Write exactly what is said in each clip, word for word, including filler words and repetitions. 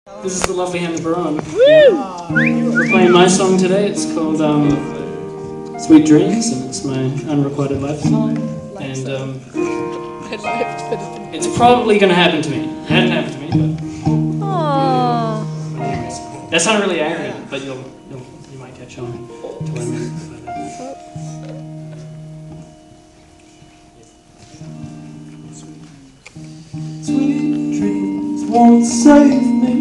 This is the lovely Hannah Brewer. Yeah. We're playing my song today. It's called um, Sweet Dreams, and it's my unrequited life song. And um, it's probably going to happen to me. It hasn't happened to me, but... Aww. That's not really arrogant, but you'll, you'll, you might catch on to what I mean by that. Sweet dreams won't save me.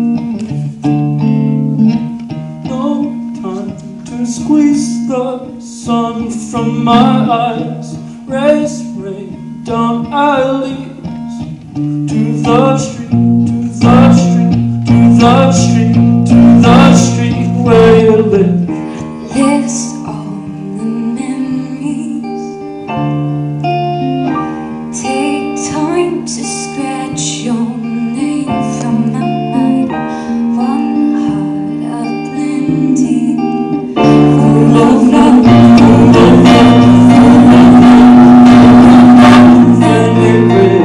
Squeeze the sun from my eyes, race rain down alleys, to the street, to the street, to the street, to the street where you live. List all the memories. Take time to scratch your name from my mind. One heart of plenty. Love, love, love, love, love, and regret.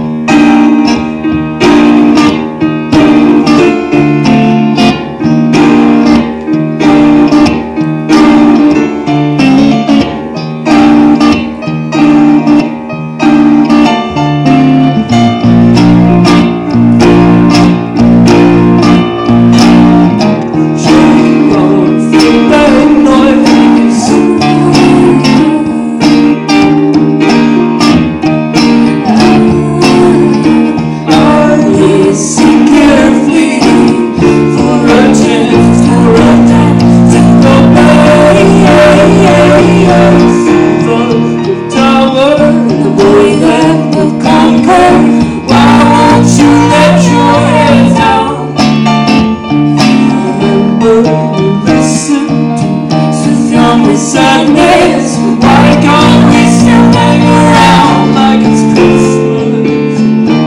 Sadness, why can't we still hang around like it's Christmas?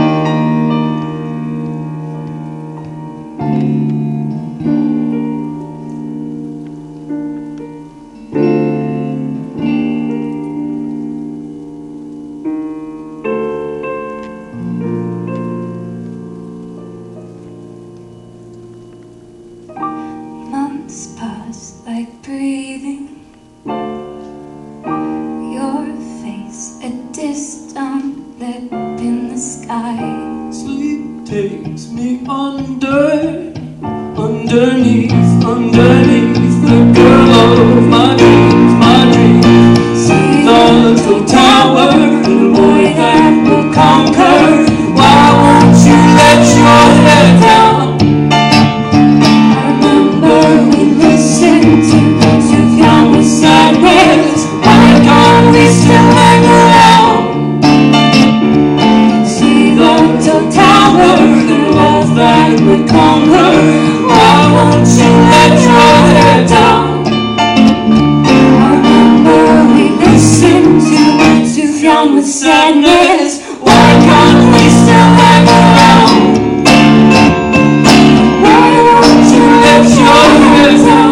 Months pass like breathing. A distant lip in the sky. Sleep takes me under, underneath, underneath the girl of my dreams, my dreams. See the little tower, the boy that will conquer. Why won't you let your head down? I remember we listened to Sufjan with Sideways. Why can't we still hang around? See the little tower, the love that would conquer. Why won't you let your head down? I remember we listened to Sufjan with Sadness. Why can't we still hang around? Why won't you let your head down?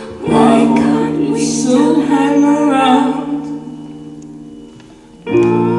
Why can't we still hang around?